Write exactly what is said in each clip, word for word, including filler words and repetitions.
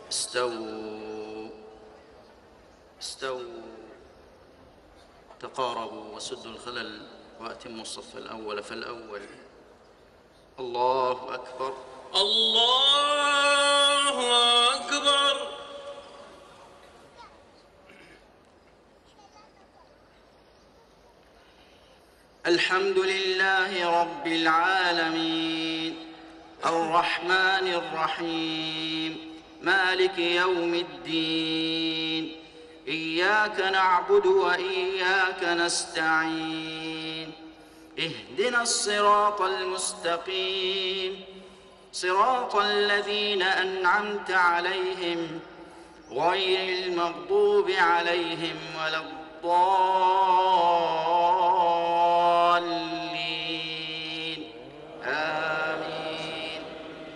استووا استووا تقاربوا وسدوا الخلل وأتموا الصف الأول فالأول. الله أكبر الله أكبر. الحمد لله رب العالمين الرحمن الرحيم مالك يوم الدين إياك نعبد وإياك نستعين اهدنا الصراط المستقيم صراط الذين أنعمت عليهم غير المغضوب عليهم ولا الضالين آمين.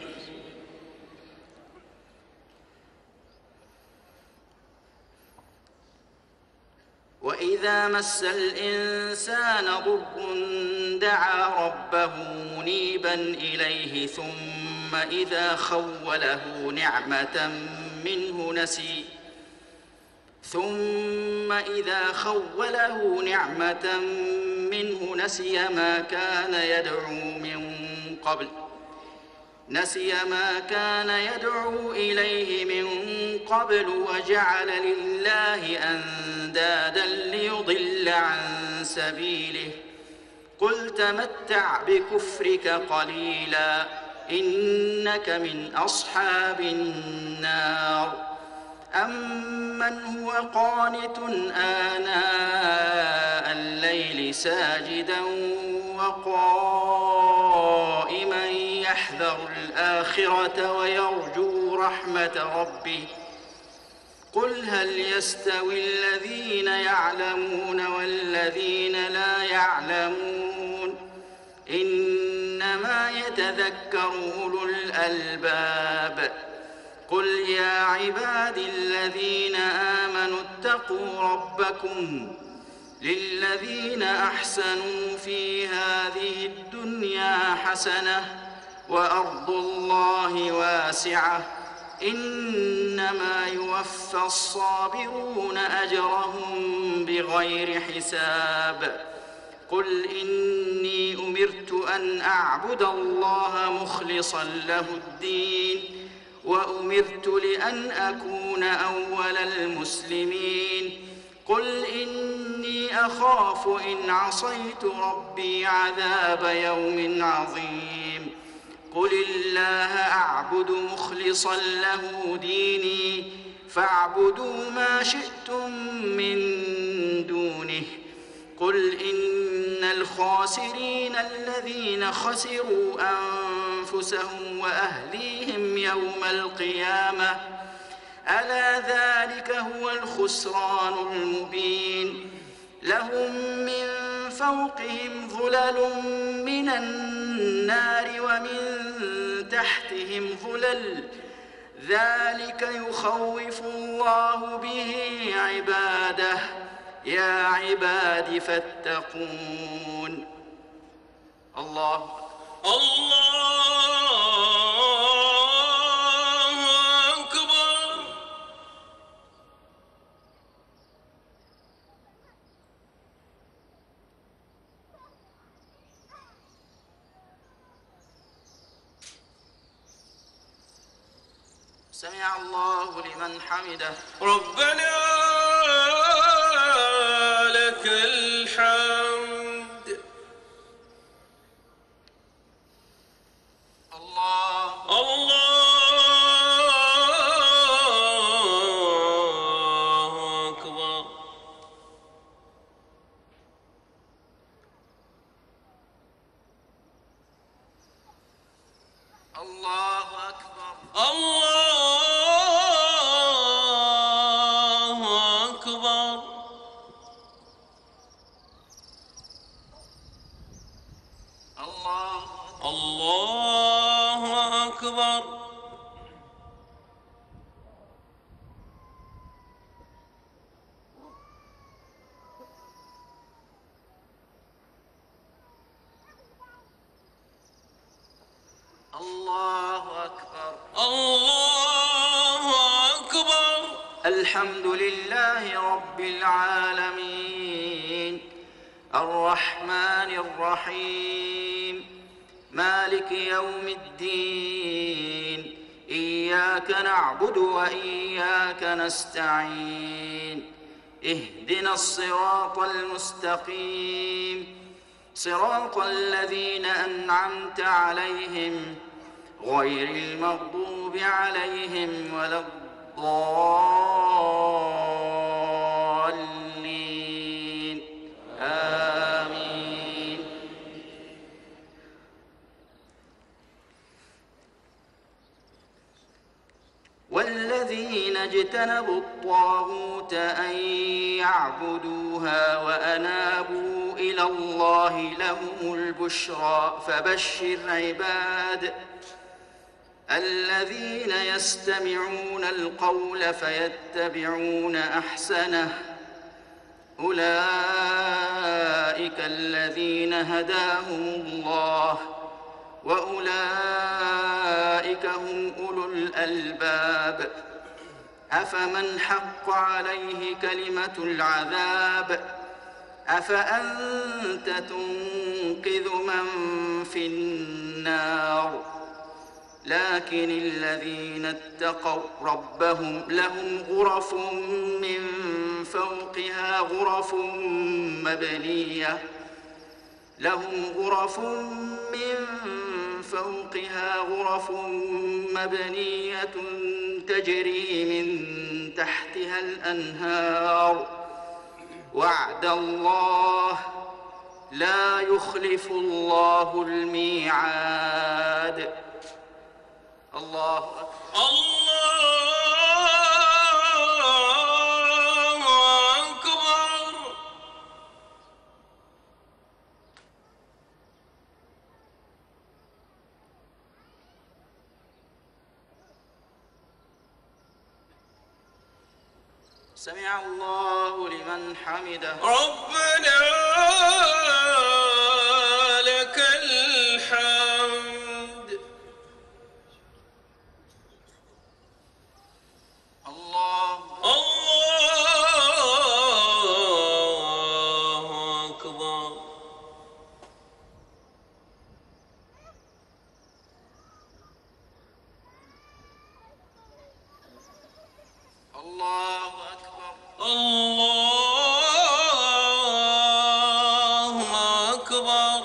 وإذا مس الإنسان ضر دعا ربه منيبا إليه ثم إذا خوله نعمة منه نسي ثم إذا خوله نعمة منه نسي ما كان يدعو من قبل نسي ما كان يدعو إليه من قبل وجعل لله أندادا ليضل عن سبيله قل تمتع بكفرك قليلا إنك من أصحاب النار. أمن هو قانت آناء الليل ساجدا وقائما يحذر الآخرة ويرجو رحمة ربه قل هل يستوي الذين يعلمون والذين لا يعلمون إنما يتذكر أولو الألباب. قل يا عبادي الذين آمنوا اتقوا ربكم للذين أحسنوا في هذه الدنيا حسنة وأرض الله واسعة إنما يوفى الصابرون أجرهم بغير حساب. قل إني أمرت أن أعبد الله مخلصا له الدين وأمرت لأن أكون أول المسلمين. قل إني أخاف إن عصيت ربي عذاب يوم عظيم. قل الله أعبد مخلصا له ديني فاعبدوا ما شئتم من دونه. قل إن الخاسرين الذين خسروا أنفسهم وأهليهم يوم القيامة ألا ذلك هو الخسران المبين. لهم من فوقهم ظلل من النار ومن تحتهم ظلل ذلك يخوف الله به عباده يا عباد فاتقون. الله الله أكبر. سمع الله لمن حمده ربنا لك الحمد. الله الله أكبر. الله أكبر. الله أكبر. الله الله أكبر. الله أكبر. الله الحمد لله رب العالمين الرحمن الرحيم مالك يوم الدين إياك نعبد وإياك نستعين اهدنا الصراط المستقيم صراط الذين أنعمت عليهم غير المغضوب عليهم ولا الضالين آمين. والذين اجتنبوا الطاغوت أن يعبدوها وأنابوا إلى الله لهم البشرى فبشر عباد الذين يستمعون القول فيتبعون أحسنه أولئك الذين هداهم الله وأولئك هم أولو الألباب أفمن حق عليه كلمة العذاب أفأنت تنقذ من في النار لكن الذين اتقوا ربهم لهم غرف من فوقها غرف مبنية لهم غرف من فوقها غرف مبنية تجري من تحتها الأنهار وعد الله لا يخلف الله الميعاد. الله أكبر. الله أكبر. سمع الله لمن حمده. ربنا لك الحمد. الله الله أكبر. الله أكبر. الله أكبر.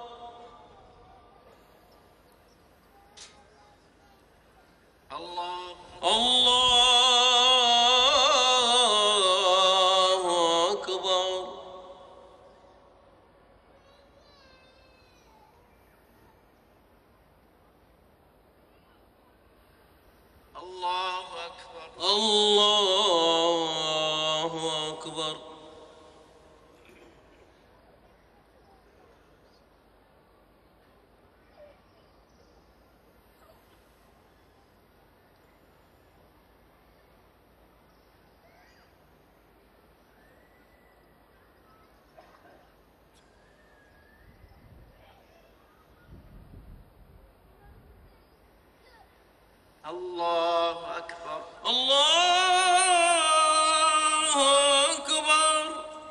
الله الله أكبر. الله أكبر. الله أكبر. الله أكبر. الله أكبر.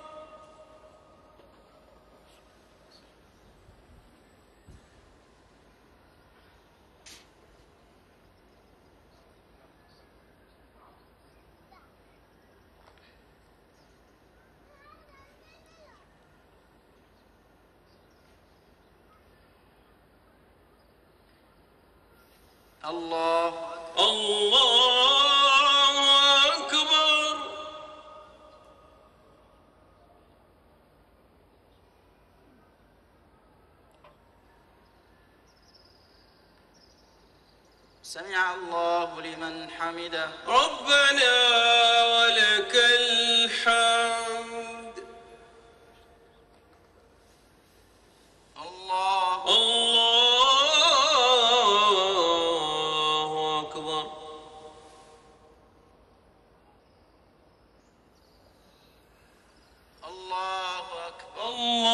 الله الله أكبر. سمع الله لمن حمده. ربنا ولك الحمد. الله الله أكبر. الله أكبر.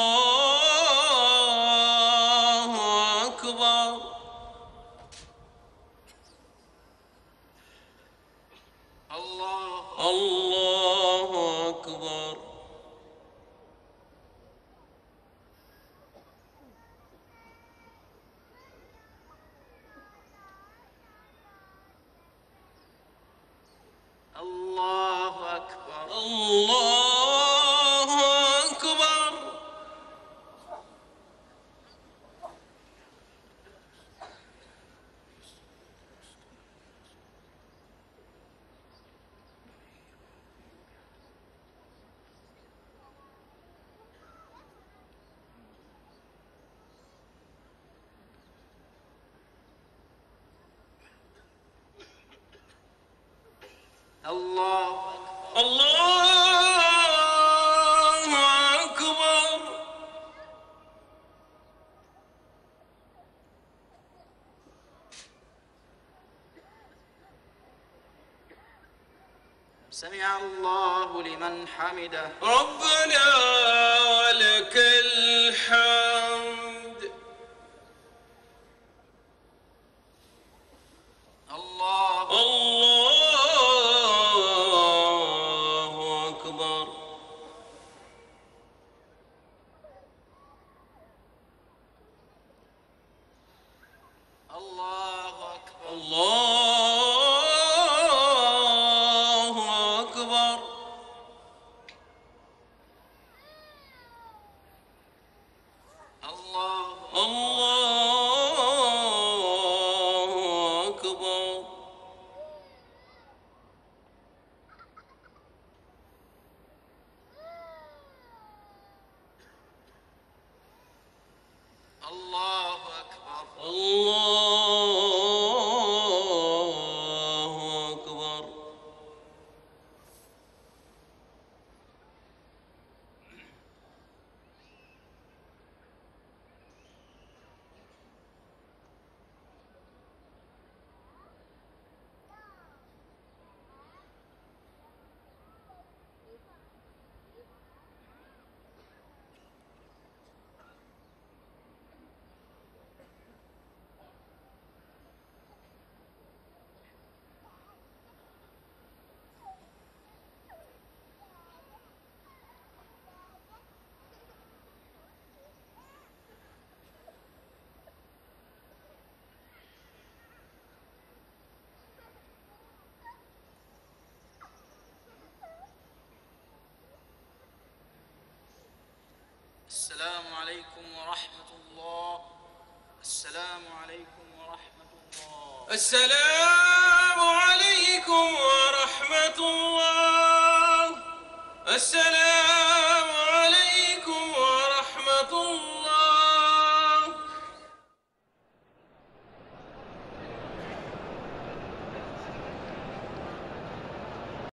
الله أكبر. الله الله أكبر. الله أكبر. الله أكبر. الله أكبر. الله أكبر. سمع الله لمن حمده. ربنا ولك الحمد. الله الله أكبر. الله أكبر. الله أكبر. الله الله أكبر. الله أكبر. الله أكبر. السلام عليكم ورحمة الله. السلام عليكم ورحمة الله. السلام عليكم ورحمة الله. السلام